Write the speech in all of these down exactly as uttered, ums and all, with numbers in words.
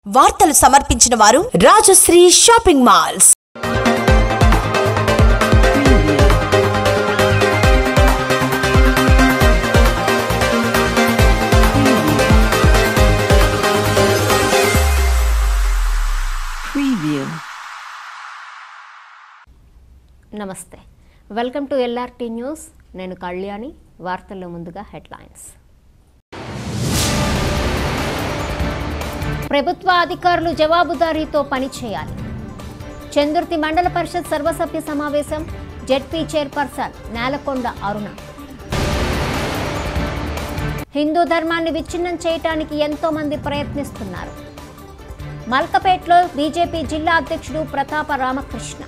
వార్తలు సమర్పించిన వారు రాజశ్రీ షాపింగ్ మాల్స్. నమస్తే, వెల్కమ్ టు ఎల్ఆర్టీ న్యూస్. నేను కళ్యాణి. వార్తల్లో ముందుగా హెడ్లైన్స్. ప్రభుత్వ అధికారులు జవాబుదారీతో పనిచేయాలి. చందుర్తి మండల పరిషత్ సర్వసభ్య సమావేశం. ZP chairperson Nelakonda Aruna. హిందూ ధర్మాన్ని విచ్ఛిన్నం చేయడానికి ఎంతో మంది ప్రయత్నిస్తున్నారు. మల్కపేటలో బీజేపీ జిల్లా అధ్యక్షుడు ప్రతాప రామకృష్ణ.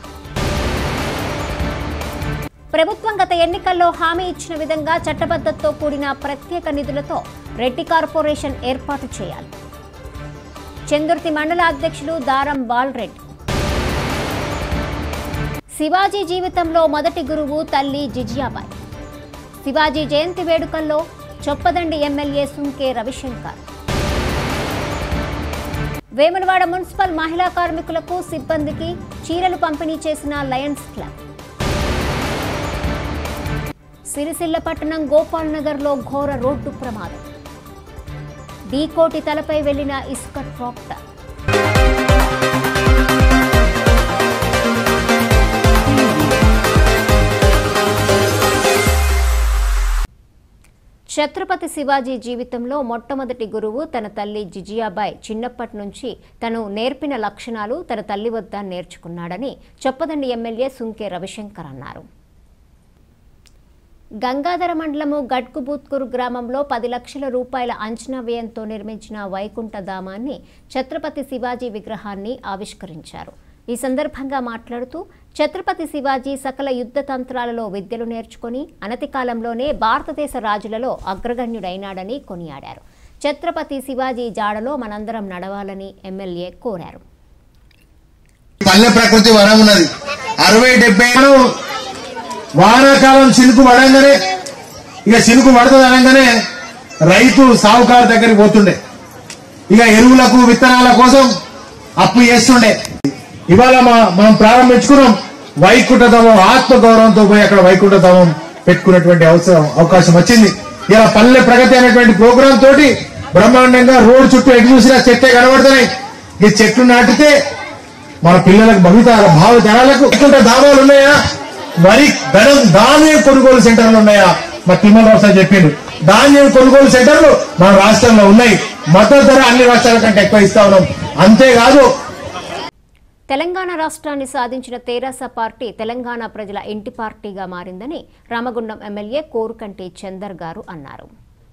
ప్రభుత్వం గత ఎన్నికల్లో హామీ ఇచ్చిన విధంగా చట్టబద్ధతతో కూడిన ప్రత్యేక నిధులతో రెడ్డి కార్పొరేషన్ ఏర్పాటు చేయాలి. చందుర్తి మండల అధ్యక్షుడు దారం బాలరెడ్డి. శివాజీ జీవితంలో మొదటి గురువు తల్లి జిజియాబాయి. శివాజీ జయంతి వేడుకల్లో చొప్పదండి ఎమ్మెల్యే సుంకే రవిశంకర్. వేములవాడ మున్సిపల్ మహిళా కార్మికులకు సిబ్బందికి చీరలు పంపిణీ చేసిన లయన్స్ క్లబ్. సిరిసిల్ల పట్టణం గోపాల్ నగర్లో ఘోర రోడ్డు ప్రమాదం. డీకోటి తలపై వెళ్లిన ఇసుక ట్రాక్టర్. ఛత్రపతి శివాజీ జీవితంలో మొట్టమొదటి గురువు తన తల్లి జిజియాబాయి. చిన్నప్పటి నుంచి తను నేర్పిన లక్షణాలు తన తల్లి వద్ద నేర్చుకున్నాడని చొప్పదండి ఎమ్మెల్యే సుంకే రవిశంకర్ అన్నారు. గంగాధర మండలము గడ్కుబూత్కూరు గ్రామంలో పది లక్షల రూపాయల అంచనా వ్యయంతో నిర్మించిన వైకుంఠ ధామాన్ని ఛత్రపతి శివాజీ విగ్రహాన్ని ఆవిష్కరించారు. ఈ సందర్భంగా మాట్లాడుతూ ఛత్రపతి శివాజీ సకల యుద్ధ తంత్రాలలో విద్యలు నేర్చుకుని అనతి కాలంలోనే భారతదేశ రాజులలో అగ్రగణ్యుడైనాడని కొనియాడారు. ఛత్రపతి శివాజీ జాడలో మనందరం నడవాలని ఎమ్మెల్యే కోరారు. పల్లె ప్రకృతి వరం ఉన్నది. అరవై డెబ్బై వానాకాలం చినుకు పడంగానే ఇక చినుకు పడుతుంది అనగానే రైతు సావుకారు దగ్గరికి పోతుండే. ఇక ఎరువులకు విత్తనాల కోసం అప్పు చేస్తుండే. ఇవాళ మనం ప్రారంభించుకున్నాం వైకుంఠ ధామం. ఆత్మగౌరవంతో పోయి అక్కడ వైకుంఠ ధామం పెట్టుకున్నటువంటి అవసరం అవకాశం వచ్చింది. ఇలా పల్లె ప్రగతి అనేటువంటి ప్రోగ్రాం తోటి బ్రహ్మాండంగా రోడ్డు చుట్టూ ఎటు చూసినా చెట్టే కనబడుతున్నాయి. ఈ చెట్లు నాటితే మన పిల్లలకు భవిత భావి తరాలకు వైకుంఠ ధామాలు ఉన్నాయా, మరి ధాన్యం కొనుగోలు సెంటర్లు ఉన్నాయా? మా తిమ్మరావు సార్ చెప్పిండు ధాన్యం కొనుగోలు సెంటర్లు మన రాష్ట్రంలో ఉన్నాయి. మద్దతు ధర అన్ని రాష్ట్రాల కంటే ఎక్కువ ఇస్తా ఉన్నాం. అంతేకాదు, తెలంగాణ రాష్ట్రాన్ని సాధించిన తెరాస పార్టీ తెలంగాణ ప్రజల ఇంటి పార్టీగా మారిందని రామగుండం ఎమ్మెల్యే కోరుకంటి చందర్ గారు అన్నారు.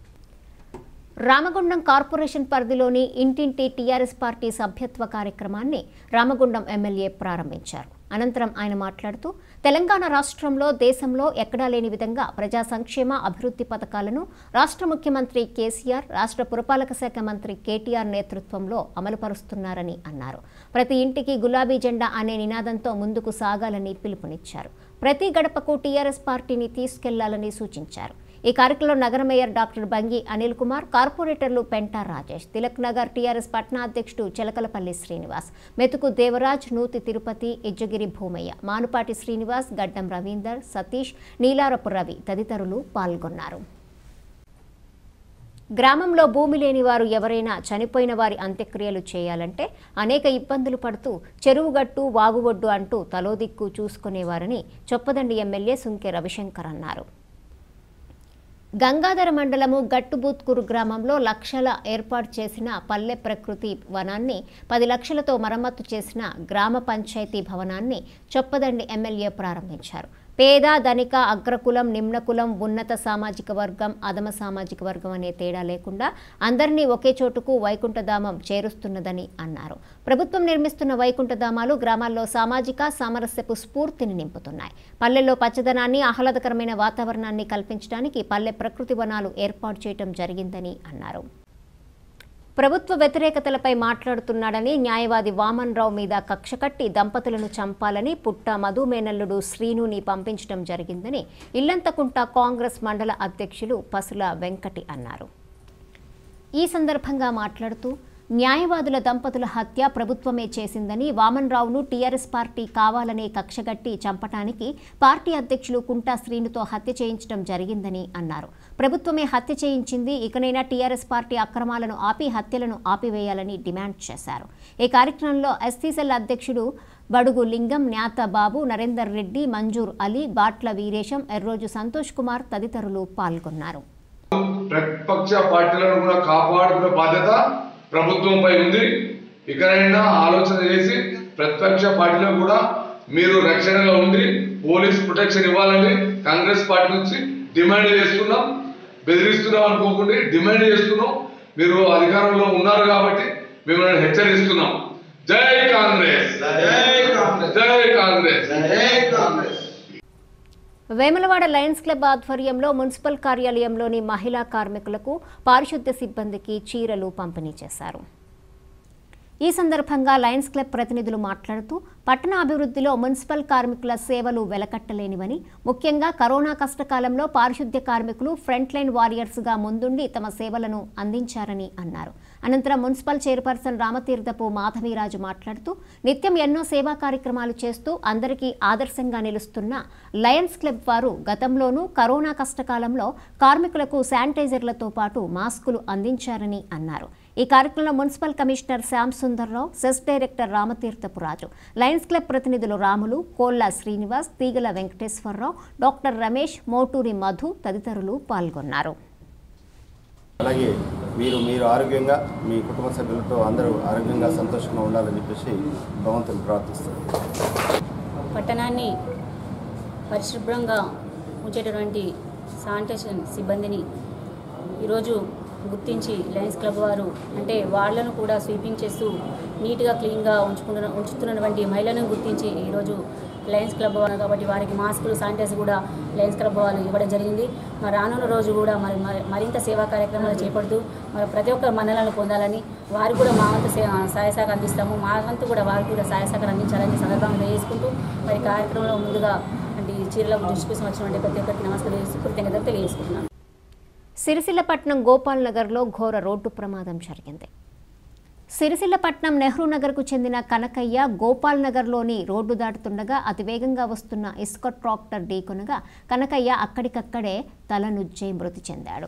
రామగుండం కార్పొరేషన్ పరిధిలోని ఇంటింటి టీఆర్ఎస్ పార్టీ సభ్యత్వ కార్యక్రమాన్ని రామగుండం ఎమ్మెల్యే ప్రారంభించారు. అనంతరం ఆయన మాట్లాడుతూ తెలంగాణ రాష్ట్రంలో దేశంలో ఎక్కడా లేని విధంగా ప్రజా సంక్షేమ అభివృద్ధి పథకాలను రాష్ట్ర ముఖ్యమంత్రి కేసీఆర్, రాష్ట్ర పురపాలక శాఖ మంత్రి కేటీఆర్ నేతృత్వంలో అమలుపరుస్తున్నారని అన్నారు. ప్రతి ఇంటికి గులాబీ జెండా అనే నినాదంతో ముందుకు సాగాలని పిలుపునిచ్చారు. ప్రతి గడపకు టీఆర్ఎస్ పార్టీని తీసుకెళ్లాలని సూచించారు. ఈ కార్యక్రమంలో నగర మేయర్ డాక్టర్ బంగి అనిల్ కుమార్, కార్పొరేటర్లు పెంటా రాజేష్, తిలక్ నగర్ టీఆర్ఎస్ పట్టణాధ్యక్షుడు చిలకలపల్లి శ్రీనివాస్, మెతుకు దేవరాజ్, నూతి తిరుపతి, ఇజ్జగిరి భూమయ్య, మానుపాటి శ్రీనివాస్, గడ్డం రవీందర్, సతీష్, నీలారపు రవి తదితరులు పాల్గొన్నారు. గ్రామంలో భూమి లేని వారు ఎవరైనా చనిపోయిన వారి అంత్యక్రియలు చేయాలంటే అనేక ఇబ్బందులు పడుతూ చెరువుగట్టు, వాగువొడ్డు అంటూ తలోదిక్కు చూసుకునేవారని చొప్పదండి ఎమ్మెల్యే సుంకే రవిశంకర్ అన్నారు. గంగాధర మండలము గట్టుబూత్కూరు గ్రామంలో లక్షల ఏర్పాటు చేసిన పల్లె ప్రకృతి వనాన్ని పది లక్షలతో మరమ్మతు చేసిన గ్రామ పంచాయతీ భవనాన్ని చొప్పదండి ఎమ్మెల్యే ప్రారంభించారు. పేద, ధనిక, అగ్రకులం, నిమ్నకులం, ఉన్నత సామాజిక వర్గం, అధమ సామాజిక వర్గం అనే తేడా లేకుండా అందరినీ ఒకే చోటుకు వైకుంఠధామం చేరుస్తున్నదని అన్నారు. ప్రభుత్వం నిర్మిస్తున్న వైకుంఠధామాలు గ్రామాల్లో సామాజిక సామరస్యపు స్ఫూర్తిని నింపుతున్నాయి. పల్లెల్లో పచ్చదనాన్ని, ఆహ్లాదకరమైన వాతావరణాన్ని కల్పించడానికి పల్లె ప్రకృతి వనాలు ఏర్పాటు చేయడం జరిగిందని అన్నారు. ప్రభుత్వ వ్యతిరేకతలపై మాట్లాడుతున్నాడని న్యాయవాది వామన్ రావు మీద కక్ష కట్టి దంపతులను చంపాలని పుట్ట మధుమేనల్లుడు శ్రీనుని పంపించడం జరిగిందని ఇల్లంతకుంట కాంగ్రెస్ మండల అధ్యక్షులు పసుల వెంకటి అన్నారు. ఈ సందర్భంగా మాట్లాడుతూ న్యాయవాదుల దంపతుల హత్య ప్రభుత్వమే చేసిందని, వామన్ రావును టీఆర్ఎస్ పార్టీ కావాలనే కక్షగట్టి చంపటానికి పార్టీ అధ్యక్షులు కుంటా శ్రీనుతో హత్య చేయించడం జరిగిందని అన్నారు. ప్రభుత్వమే హత్య చేయించింది, ఇకనైనా టీఆర్ఎస్ పార్టీ అక్రమాలను ఆపి హత్యలను ఆపివేయాలని డిమాండ్ చేశారు. ఈ కార్యక్రమంలో ఎస్సీ సెల్ అధ్యక్షుడు బడుగు లింగం, న్యాత బాబు, నరేందర్ రెడ్డి, మంజూర్ అలీ, బాట్ల వీరేశం, ఎర్రోజు సంతోష్ కుమార్ తదితరులు పాల్గొన్నారు. ప్రతిపక్ష పార్టీలను కూడా కాపాడుకునే బాధ్యత ప్రభుత్వంపై ఉంది. ఇకనైనా ఆలోచన చేసి ప్రతిపక్ష పార్టీలకు కూడా మీరు రక్షణగా ఉండి పోలీస్ ప్రొటెక్షన్ ఇవ్వాలని కాంగ్రెస్ పార్టీ నుంచి డిమాండ్ చేస్తున్నాం. బెదిరిస్తున్నాం అనుకోకుండా డిమాండ్ చేస్తున్నాం. మీరు అధికారంలో ఉన్నారు కాబట్టి మిమ్మల్ని హెచ్చరిస్తున్నాం. జై కాంగ్రెస్, జై కాంగ్రెస్, జై కాంగ్రెస్. వేములవాడ లయన్స్ క్లబ్ ఆధ్వర్యంలో మున్సిపల్ కార్యాలయంలోని మహిళా కార్మికులకు, పారిశుద్ధ్య సిబ్బందికి చీరలు పంపిణీ చేశారు. ఈ సందర్భంగా లయన్స్ క్లబ్ ప్రతినిధులు మాట్లాడుతూ పట్టణ అభివృద్ధిలో మున్సిపల్ కార్మికుల సేవలు వెలకట్టలేనివని, ముఖ్యంగా కరోనా కష్టకాలంలో పారిశుద్ధ్య కార్మికులు ఫ్రంట్ లైన్ వారియర్స్గా ముందుండి తమ సేవలను అందించారని అన్నారు. అనంతరం మున్సిపల్ చైర్పర్సన్ రామతీర్థపు మాధవీరాజు మాట్లాడుతూ నిత్యం ఎన్నో సేవా కార్యక్రమాలు చేస్తూ అందరికీ ఆదర్శంగా నిలుస్తున్న లయన్స్ క్లబ్ వారు గతంలోనూ కరోనా కష్టకాలంలో కార్మికులకు శానిటైజర్లతో పాటు మాస్కులు అందించారని అన్నారు. ఈ కార్యక్రమంలో municipal commissioner Shyam Sundarrao, CESS director Ramatirthapu Raju, lions club ప్రతినిధులు రాములు, కోళ్ల శ్రీనివాస్, తీగల వెంకటేశ్వరరావు, డాక్టర్ రమేష్, మోటూరి మధు తదితరులు పాల్గొన్నారు. అలాగే మీరు మీరు ఆరోగ్యంగా మీ కుటుంబ సభ్యులతో అందరూ ఆరోగ్యంగా సంతోషంగా ఉండాలని చెప్పేసి భగవంతుని ప్రార్థిస్తారు. పట్టణాన్ని పరిశుభ్రంగా ఉంచేటటువంటి శానిటేషన్ సిబ్బందిని ఈరోజు గుర్తించి లయన్స్ క్లబ్ వారు, అంటే వాళ్లను కూడా స్వీపింగ్ చేస్తూ నీట్గా క్లీన్గా ఉంచుకుంటున్న ఉంచుతున్నటువంటి మహిళలను గుర్తించి ఈరోజు లయన్స్ క్లబ్ వారు కాబట్టి వారికి మాస్కులు, శానిటైజర్ కూడా లయన్స్ క్లబ్ వాళ్ళు ఇవ్వడం జరిగింది. మరి రానున్న రోజు కూడా మరి మరింత సేవా కార్యక్రమాలు చేపడుతూ మరి ప్రతి ఒక్క మన్నలను పొందాలని, వారికి కూడా మా వంతు సహాయ సహకారం అందిస్తాము, మా వంతు కూడా వారికి కూడా సహాయ సహకారం అందించాలని సందర్భంగా తెలియజేసుకుంటూ మరి కార్యక్రమంలో ముందుగా అంటే చీరలకు దృష్టికోసం వచ్చినటువంటి ప్రతి ఒక్కరికి నమస్కారం చేసి కృతజ్ఞతలు తెలియజేసుకుంటున్నాను. సిరిసిల్లపట్నం గోపాల్ నగర్లో ఘోర రోడ్డు ప్రమాదం జరిగింది. సిరిసిల్లపట్నం నెహ్రూ నగర్కు చెందిన కనకయ్య గోపాల్ నగర్లోని రోడ్డు దాటుతుండగా అతివేగంగా వస్తున్న ఇసుక ట్రాక్టర్ ఢీకొనగా కనకయ్య అక్కడికక్కడే తలనుజ్జై మృతి చెందాడు.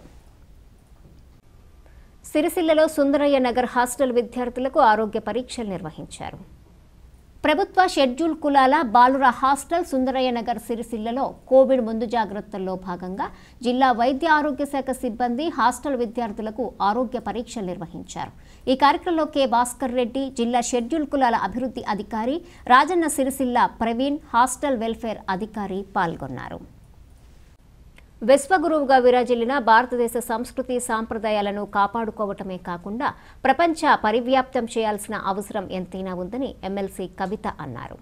సిరిసిల్లలో సుందరయ్య నగర్ హాస్టల్ విద్యార్థులకు ఆరోగ్య పరీక్షలు నిర్వహించారు. ప్రభుత్వ షెడ్యూల్ కులాల బాలుర హాస్టల్ సుందరయ్య నగర్ సిరిసిల్లలో కోవిడ్ ముందు జాగ్రత్తల్లో భాగంగా జిల్లా వైద్య ఆరోగ్య శాఖ సిబ్బంది హాస్టల్ విద్యార్థులకు ఆరోగ్య పరీక్షలు నిర్వహించారు. ఈ కార్యక్రమంలో కె భాస్కర్ రెడ్డి, జిల్లా షెడ్యూల్ కులాల అభివృద్ధి అధికారి రాజన్న సిరిసిల్ల ప్రవీణ్, హాస్టల్ వెల్ఫేర్ అధికారి పాల్గొన్నారు. విశ్వగురువుగా విరాజిల్లిన భారతదేశ సంస్కృతి సాంప్రదాయాలను కాపాడుకోవటమే కాకుండా ప్రపంచ పరివ్యాప్తం చేయాల్సిన అవసరం ఎంతైనా ఉందని ఎమ్మెల్సీ కవిత అన్నారు.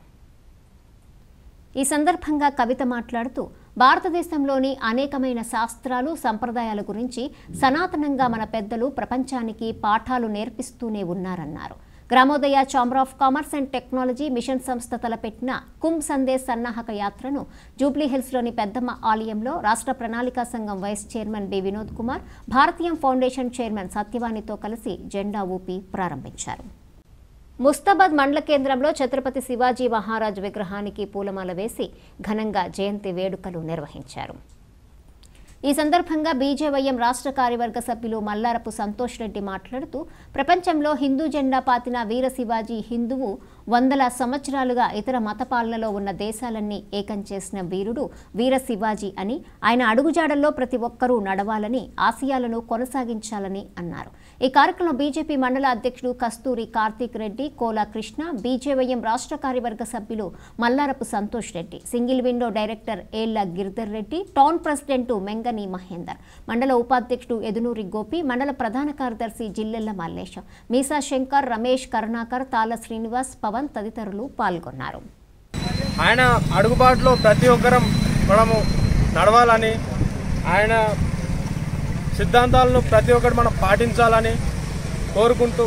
ఈ సందర్భంగా కవిత మాట్లాడుతూ భారతదేశంలోని అనేకమైన శాస్త్రాలు, సంప్రదాయాల గురించి సనాతనంగా మన పెద్దలు ప్రపంచానికి పాఠాలు నేర్పిస్తూనే ఉన్నారన్నారు. Gramodaya chamber of commerce and technology mission సంస్థ తలపెట్టిన కుంభ్ సందేశ్ సన్నాహక యాత్రను జూబ్లీహిల్స్లోని పెద్దమ్మ ఆలయంలో రాష్ట్ర ప్రణాళికా సంఘం vice chairman B Vinod Kumar, Bharatiyam foundation chairman సత్యవాణితో కలిసి జెండా ఊపి ప్రారంభించారు. ముస్తాబాద్ మండల కేంద్రంలో ఛత్రపతి శివాజీ మహారాజ్ విగ్రహానికి పూలమాల వేసి ఘనంగా జయంతి వేడుకలు నిర్వహించారు. ఈ సందర్భంగా బీజేవైఎం రాష్ట్ర కార్యవర్గ సభ్యులు మల్లారపు సంతోష్ రెడ్డి మాట్లాడుతూ ప్రపంచంలో హిందూ జెండా పాతిన వీర శివాజీ హిందువు వందల సంవత్సరాలుగా ఇతర మత పాలనలో ఉన్న దేశాలన్నీ ఏకం చేసిన వీరుడు వీర శివాజీ అని, ఆయన అడుగుజాడల్లో ప్రతి ఒక్కరూ నడవాలని, ఆశయాలను కొనసాగించాలని అన్నారు. ఈ కార్యక్రమంలో బీజేపీ మండల అధ్యక్షుడు కస్తూరి కార్తీక్ రెడ్డి, కోలా కృష్ణ, బీజేవైఎం రాష్ట్ర కార్యవర్గ సభ్యులు Mallarapu Santosh Reddy, single window director Ella Giridhar Reddy, town president Mengani Mahender, మండల ఉపాధ్యక్షుడు ఎదునూరి గోపి, మండల ప్రధాన కార్యదర్శి జిల్లెళ్ల మల్లేశం, మీసా శంకర్, రమేష్, కరుణాకర్, తాళ శ్రీనివాస్, పవన్ తదితరులు పాల్గొన్నారు. ఆయన అడుగుబాటులో ప్రతి ఒక్కరం మనము నడవాలని, ఆయన సిద్ధాంతాలను ప్రతి ఒక్కరు మనం పాటించాలని కోరుకుంటూ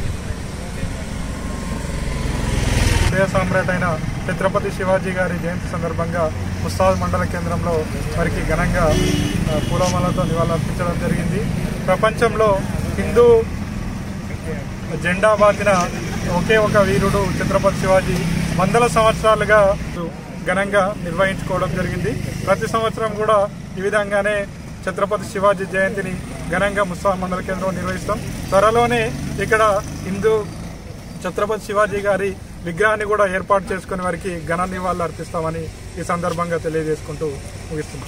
దేశ సామ్రాట్ అయిన ఛత్రపతి శివాజీ గారి జయంతి సందర్భంగా ముస్తాబాద్ మండల కేంద్రంలో వారికి ఘనంగా పూలమాలతో నివాళులర్పించడం జరిగింది. ప్రపంచంలో హిందూ జెండా బాతిన ఒకే ఒక వీరుడు ఛత్రపతి శివాజీ వందల సంవత్సరాలుగా ఘనంగా నిర్వహించుకోవడం జరిగింది. ప్రతి సంవత్సరం కూడా ఈ విధంగానే ఛత్రపతి శివాజీ జయంతిని ఘనంగా ముస్తాబాద్ మండల కేంద్రంలో నిర్వహిస్తాం. త్వరలోనే ఇక్కడ హిందూ ఛత్రపతి శివాజీ గారి విగ్రహాన్ని కూడా ఏర్పాటు చేసుకుని వారికి ఘన నివాళులు అర్పిస్తామని ఈ సందర్భంగా తెలియజేసుకుంటూ ముగిస్తున్నాం.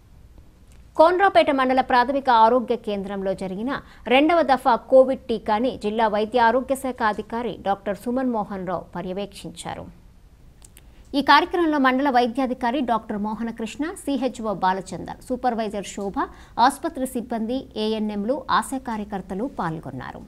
కోనరాపేట మండల ప్రాథమిక ఆరోగ్య కేంద్రంలో జరిగిన రెండవ దఫా కోవిడ్ టీకాని జిల్లా వైద్య ఆరోగ్య శాఖ అధికారి డాక్టర్ సుమన్ మోహన్ రావు పర్యవేక్షించారు. ఈ కార్యక్రమంలో మండల వైద్యాధికారి doctor Mohanakrishna, CHO Balachander, supervisor Shobha, ఆసుపత్రి సిబ్బంది, ఏఎన్ఎంలు, ఆశా కార్యకర్తలు పాల్గొన్నారు.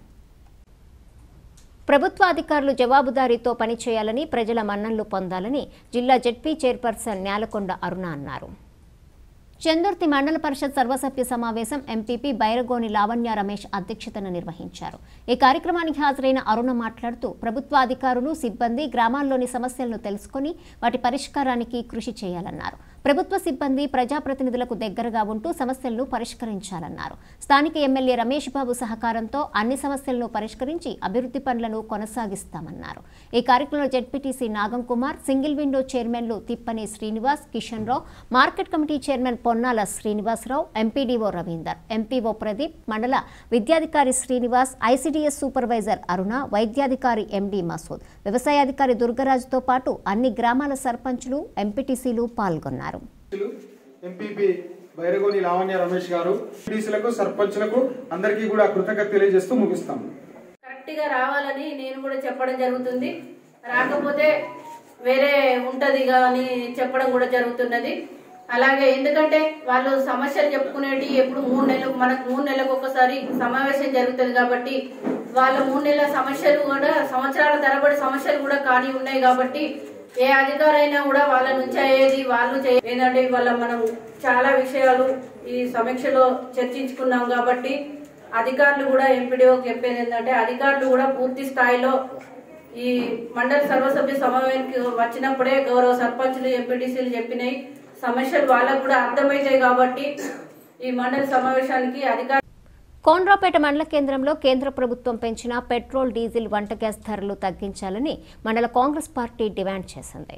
ప్రభుత్వ అధికారులు జవాబుదారీతో పనిచేయాలని, ప్రజల మన్ననలు పొందాలని జిల్లా జెడ్పీ చైర్పర్సన్ న్యాలకొండ అరుణ అన్నారు. చందుర్తి మండల పరిషత్ సర్వసభ్య సమావేశం ఎంపీపీ బైరగోని లావణ్య రమేష్ అధ్యక్షతన నిర్వహించారు. ఈ కార్యక్రమానికి హాజరైన అరుణ మాట్లాడుతూ ప్రభుత్వ అధికారులు, సిబ్బంది గ్రామాల్లోని సమస్యలను తెలుసుకుని వాటి పరిష్కారానికి కృషి చేయాలన్నారు. ప్రభుత్వ సిబ్బంది ప్రజాప్రతినిధులకు దగ్గరగా ఉంటూ సమస్యలను పరిష్కరించాలన్నారు. స్థానిక ఎమ్మెల్యే రమేష్ బాబు సహకారంతో అన్ని సమస్యలను పరిష్కరించి అభివృద్ధి పనులను కొనసాగిస్తామన్నారు. ఈ కార్యక్రమంలో ZPTC Nagam Kumar, single window చైర్మన్లు Tippani Srinivas, Kishan Rao, market committee chairman Ponnala Srinivasarao, MPDO Ravinder, MPO Pradeep, మండల విద్యాధికారి శ్రీనివాస్, ఐసీడీఎస్ సూపర్వైజర్ అరుణ, వైద్యాధికారి ఎండీ మసూద్, వ్యవసాయాధికారి దుర్గరాజుతో పాటు అన్ని గ్రామాల సర్పంచులు, ఎంపీటీసీలు పాల్గొన్నారు. ఎంపీపీ బైరగోని లావణ్య రమేష్ గారు ఎంపీటీసీలకు, సర్పంచులకు అందరికీ కూడా కృతజ్ఞత తెలియజేస్తూ ముగిస్తాం. కరెక్ట్ గా రావాలని నేను కూడా చెప్పడం జరుగుతుంది. రాకపోతే వేరే ఉంటది అని చెప్పడం కూడా జరుగుతున్నది. అలాగే ఎందుకంటే వాళ్ళు సమస్యలు చెప్పుకునేటి ఎప్పుడు మూడు నెలలు మనకు మూడు నెలలకు ఒకసారి సమావేశం జరుగుతుంది కాబట్టి వాళ్ళ మూడు నెలల సమస్యలు కూడా సంవత్సరాల తరబడి సమస్యలు కూడా కానీ ఉన్నాయి కాబట్టి ఏ అధికారైనా కూడా వాళ్ళ నుంచి అయ్యేది వాళ్ళు ఏంటంటే వాళ్ళ మనం చాలా విషయాలు ఈ సమీక్షలో చర్చించుకున్నాం కాబట్టి అధికారులు కూడా ఎంపీడీఓకి చెప్పేది ఏంటంటే అధికారులు కూడా పూర్తి స్థాయిలో ఈ మండల సర్వసభ్య సమావేశానికి వచ్చినప్పుడే గౌరవ సర్పంచులు, ఎంపీటీసీలు చెప్పినాయి సమస్యలు వాళ్ళకు కూడా అర్థమవుతాయి కాబట్టి ఈ మండల సమావేశానికి అధికారులు. కోనరాపేట మండల కేంద్రంలో కేంద్ర ప్రభుత్వం పెంచిన పెట్రోల్, డీజిల్, వంట గ్యాస్ ధరలు తగ్గించాలని మండల కాంగ్రెస్ పార్టీ డిమాండ్ చేసింది.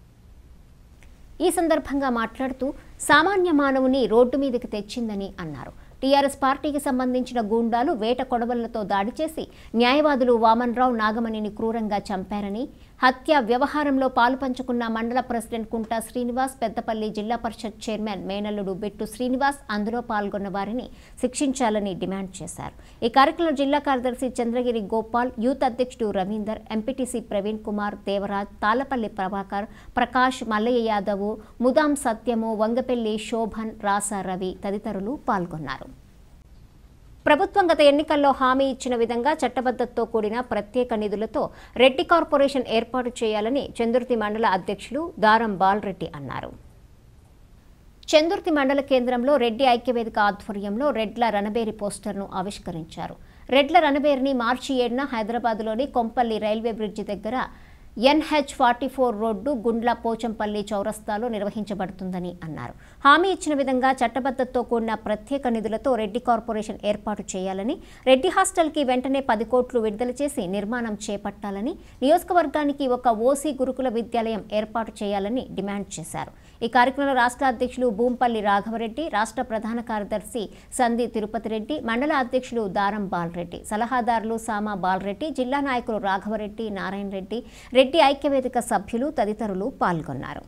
ఈ సందర్భంగా మాట్లాడుతూ సామాన్య మానవుని రోడ్డు మీదకి తెచ్చిందని అన్నారు. టీఆర్ఎస్ పార్టీకి సంబంధించిన గూండాలు వేట కొడవళ్లతో దాడి చేసి న్యాయవాదులు వామన్రావు, నాగమణిని క్రూరంగా చంపారని, హత్య వ్యవహారంలో పాలుపంచుకున్న మండల ప్రెసిడెంట్ కుంటా శ్రీనివాస్, పెద్దపల్లి జిల్లా పరిషత్ చైర్మన్ మేనల్లుడు బిట్టు శ్రీనివాస్ అందులో పాల్గొన్న వారిని శిక్షించాలని డిమాండ్ చేశారు. ఈ కార్యక్రమంలో జిల్లా కార్యదర్శి చంద్రగిరి గోపాల్, యూత్ అధ్యక్షుడు రవీందర్, ఎంపీటీసీ ప్రవీణ్ కుమార్, దేవరాజ్, తాళ్లపల్లి ప్రభాకర్, ప్రకాష్, మల్లయ్య యాదవ్, ముదాం సత్యము, వంగపెల్లి శోభన్, రాసా రవి తదితరులు పాల్గొన్నారు. ప్రభుత్వం గత ఎన్నికల్లో హామీ ఇచ్చిన విధంగా చట్టబద్ధతతో కూడిన ప్రత్యేక నిధులతో రెడ్డి కార్పొరేషన్ ఏర్పాటు చేయాలని చందుర్తి మండల అధ్యక్షులు దారం బాలరెడ్డి అన్నారు. చందుర్తి మండల కేంద్రంలో రెడ్డి ఐక్యవేదిక ఆధ్వర్యంలో రెడ్ల రణబేరి పోస్టర్ను ఆవిష్కరించారు. రెడ్ల రణబేరిని మార్చి ఏడున హైదరాబాద్లోని కొంపల్లి రైల్వే బ్రిడ్జి దగ్గర NH forty four road Gundla Pochampally చౌరస్తాలో నిర్వహించబడుతుందని అన్నారు. హామీ ఇచ్చిన విధంగా చట్టబద్ధతతో కూడిన ప్రత్యేక నిధులతో రెడ్డి కార్పొరేషన్ ఏర్పాటు చేయాలని, రెడ్డి హాస్టల్కి వెంటనే పది కోట్లు విడుదల చేసి నిర్మాణం చేపట్టాలని, నియోజకవర్గానికి ఒక ఓసీ గురుకుల విద్యాలయం ఏర్పాటు చేయాలని డిమాండ్ చేశారు. ఈ కార్యక్రమంలో రాష్ట్ర అధ్యక్షులు భూంపల్లి రాఘవరెడ్డి, రాష్ట్ర ప్రధాన కార్యదర్శి సంది తిరుపతి రెడ్డి, మండల అధ్యక్షులు దారం బాలరెడ్డి, సలహాదారులు సామా బాలరెడ్డి, జిల్లా నాయకులు రాఘవరెడ్డి, నారాయణ రెడ్డి, రెడ్డి ఐక్యవేదిక సభ్యులు తదితరులు పాల్గొన్నారు.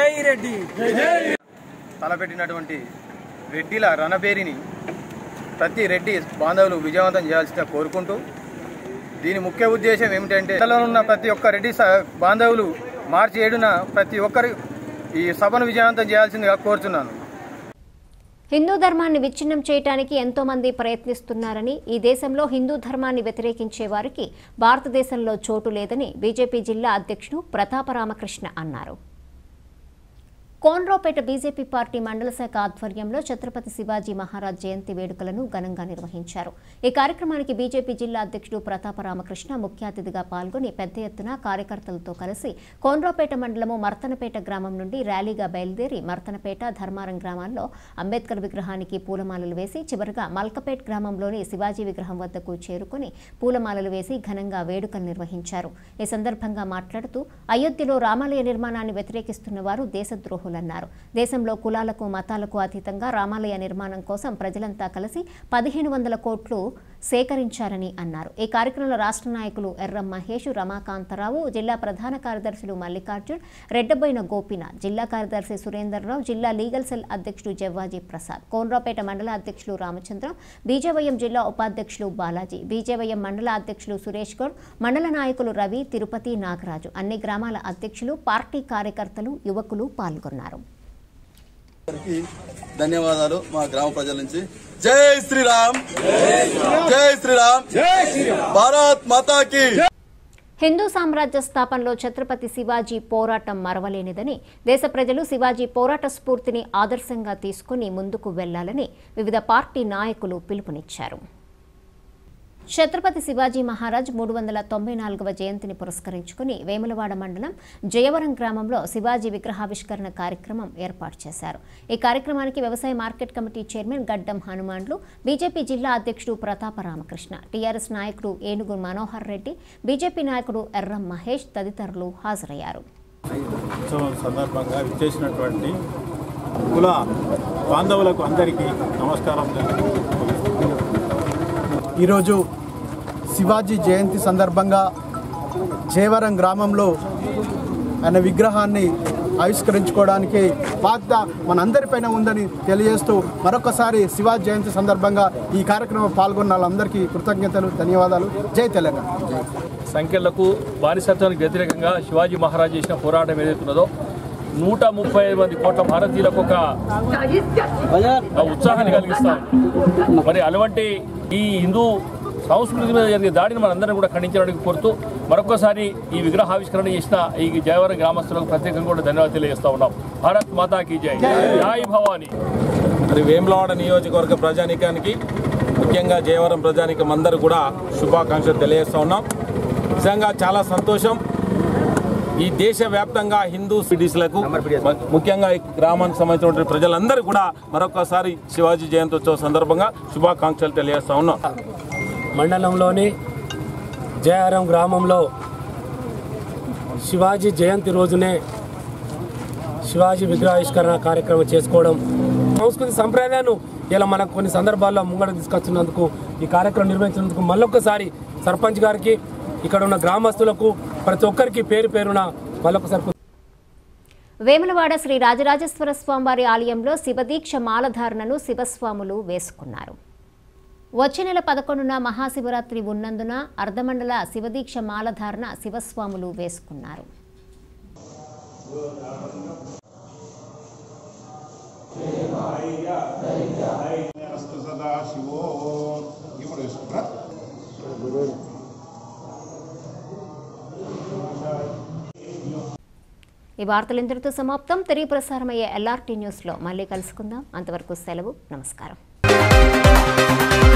తలపెట్టినటువంటి రెడ్డిల రణబేరిని ప్రతి రెడ్డి బాంధవులు విజయవంతం చేయాల్సిందిగా కోరుకుంటూ, దీని ముఖ్య ఉద్దేశం ఏమిటంటే ఉన్న ప్రతి ఒక్క రెడ్డి బాంధవులు మార్చి ఏడున ప్రతి ఒక్కరి ఈ సభను విజయవంతం చేయాల్సిందిగా కోరుతున్నాను. హిందూ ధర్మాన్ని విచ్ఛిన్నం చేయడానికి ఎంతో మంది ప్రయత్నిస్తున్నారని, ఈ దేశంలో హిందూ ధర్మాన్ని వ్యతిరేకించే వారికి భారతదేశంలో చోటు లేదని బీజేపీ జిల్లా అధ్యక్షుడు ప్రతాపరామకృష్ణ అన్నారు. కోన్రాపేట బీజేపీ పార్టీ మండల శాఖ ఆధ్వర్యంలో ఛత్రపతి శివాజీ మహారాజ్ జయంతి వేడుకలను ఘనంగా నిర్వహించారు. ఈ కార్యక్రమానికి బీజేపీ జిల్లా అధ్యక్షుడు ప్రతాప రామకృష్ణ ముఖ్య అతిథిగా పాల్గొని పెద్ద ఎత్తున కార్యకర్తలతో కలిసి కోన్రాపేట మండలము మర్తనపేట గ్రామం నుండి ర్యాలీగా బయలుదేరి మర్తనపేట ధర్మారం గ్రామాల్లో అంబేద్కర్ విగ్రహానికి పూలమాలలు వేసి చివరగా మల్కపేట్ గ్రామంలోని శివాజీ విగ్రహం వద్దకు చేరుకుని పూలమాలలు వేసి ఘనంగా వేడుకలు నిర్వహించారు. ఈ సందర్భంగా మాట్లాడుతూ అయోధ్యలో రామాలయ నిర్మాణాన్ని వ్యతిరేకిస్తున్న వారు దేశద్రోహులు అన్నారు. దేశంలో కులాలకు మతాలకు అతీతంగా రామాలయ నిర్మాణం కోసం ప్రజలంతా కలిసి పదిహేను వందల కోట్లు సేకరించారని అన్నారు. ఈ కార్యక్రమంలో రాష్ట్ర నాయకులు ఎర్రం మహేష్, రమాకాంతరావు, జిల్లా ప్రధాన కార్యదర్శులు మల్లికార్జున్, రెడ్డబోయిన గోపీనాథ్, జిల్లా కార్యదర్శి సురేందర్రావు, జిల్లా లీగల్ సెల్ అధ్యక్షుడు జవ్వాజీ ప్రసాద్, కోన్రాపేట మండల అధ్యక్షులు రామచంద్రం, బీజేవైఎం జిల్లా ఉపాధ్యక్షులు బాలాజీ, బీజేవైఎం మండల అధ్యక్షులు సురేష్ గౌడ్, మండల నాయకులు రవి, తిరుపతి, నాగరాజు, అన్ని గ్రామాల అధ్యక్షులు, పార్టీ కార్యకర్తలు, యువకులు పాల్గొన్నారు. ధన్యవాదాలు మా గ్రామ ప్రజల నుంచి. జై శ్రీరామ్, జై శ్రీరామ్, జై శ్రీరామ్, భారత్ మాతా కీ. హిందూ సామ్రాజ్య స్థాపనలో ఛత్రపతి శివాజీ పోరాటం మరవలేనిదని, దేశ ప్రజలు శివాజీ పోరాట స్ఫూర్తిని ఆదర్శంగా తీసుకుని ముందుకు వెళ్లాలని వివిధ పార్టీ నాయకులు పిలుపునిచ్చారు. ఛత్రపతి శివాజీ మహారాజ్ మూడు వందల తొంభై నాలుగవ జయంతిని పురస్కరించుకుని వేములవాడ మండలం జయవరం గ్రామంలో శివాజీ విగ్రహావిష్కరణ కార్యక్రమం ఏర్పాటు చేశారు. ఈ కార్యక్రమానికి వ్యవసాయ మార్కెట్ కమిటీ చైర్మన్ గడ్డం హనుమాన్లు, బీజేపీ జిల్లా అధ్యక్షుడు ప్రతాప రామకృష్ణ, టీఆర్ఎస్ నాయకుడు ఏనుగు మనోహర్ రెడ్డి, బీజేపీ నాయకుడు ఎర్రం మహేష్ తదితరులు హాజరయ్యారు. సందర్భంగా విచ్చేసినటువంటి కుల బాంధవులకు అందరికీ నమస్కారం. ఈరోజు శివాజీ జయంతి సందర్భంగా జయవరం గ్రామంలో ఆయన విగ్రహాన్ని ఆవిష్కరించుకోవడానికి బాధ్యత మనందరిపైన ఉందని తెలియజేస్తూ మరొకసారి శివాజీ జయంతి సందర్భంగా ఈ కార్యక్రమం పాల్గొన్న వాళ్ళందరికీ కృతజ్ఞతలు, ధన్యవాదాలు. జై తెలంగాణ. సంఖ్యలకు బానిసత్వానికి వ్యతిరేకంగా శివాజీ మహారాజ్ చేసిన పోరాటం ఏదైతున్నదో నూట ముప్పై ఐదు మంది కోట్ల భారతీయులకు ఒక ఉత్సాహాన్ని కలిగిస్తాం. మరి అటువంటి ఈ హిందూ సంస్కృతి మీద జరిగే దాడిని మనందరం కూడా ఖండించడానికి కోరుతూ మరొకసారి ఈ విగ్రహావిష్కరణ చేసిన ఈ జయవరం గ్రామస్తులకు ప్రత్యేకంగా కూడా ధన్యవాదాలు తెలియజేస్తా ఉన్నాం. భారత్ మాతాకి జై, జై భవానీ. మరి వేములవాడ నియోజకవర్గ ప్రజానీకానికి, ముఖ్యంగా జయవరం ప్రజానీకం అందరూ కూడా శుభాకాంక్షలు తెలియజేస్తా ఉన్నాం. నిజంగా చాలా సంతోషం. ఈ దేశవ్యాప్తంగా హిందూ సిటీస్లకు, ముఖ్యంగా ఈ గ్రామానికి సంబంధించిన ప్రజలందరూ కూడా మరొకసారి శివాజీ జయంతోత్సవ సందర్భంగా శుభాకాంక్షలు తెలియజేస్తా ఉన్నాం. మండలంలోని జయవరం గ్రామంలో శివాజీ జయంతి రోజునే శివాజీ విగ్రహావిష్కరణ కార్యక్రమం చేసుకోవడం, సంస్కృతి సంప్రదాయాలను ఇలా మనకు కొన్ని సందర్భాల్లో ముంగడ తీసుకొచ్చినందుకు, ఈ కార్యక్రమం నిర్వహించినందుకు మళ్ళొక్కసారి సర్పంచ్ గారికి, ఇక్కడ ఉన్న గ్రామస్తులకు, ప్రతి ఒక్కరికి పేరు పేరున మళ్ళొకసారి. వేములవాడ శ్రీ రాజరాజేశ్వర స్వామివారి ఆలయంలో శివదీక్ష మాలధారణను శివస్వాములు వేసుకున్నారు. వచ్చే నెల పదకొండున మహాశివరాత్రి ఉన్నందున అర్ధమండల శివదీక్ష మాలధారణ శివస్వాములు వేసుకున్నారు. ఈ వార్తలు ఇంతటితో సమాప్తం. తిరిగి ప్రసారమయ్యే ఎల్ఆర్టీ న్యూస్లో మళ్ళీ కలుసుకుందాం. అంతవరకు సెలవు. నమస్కారం.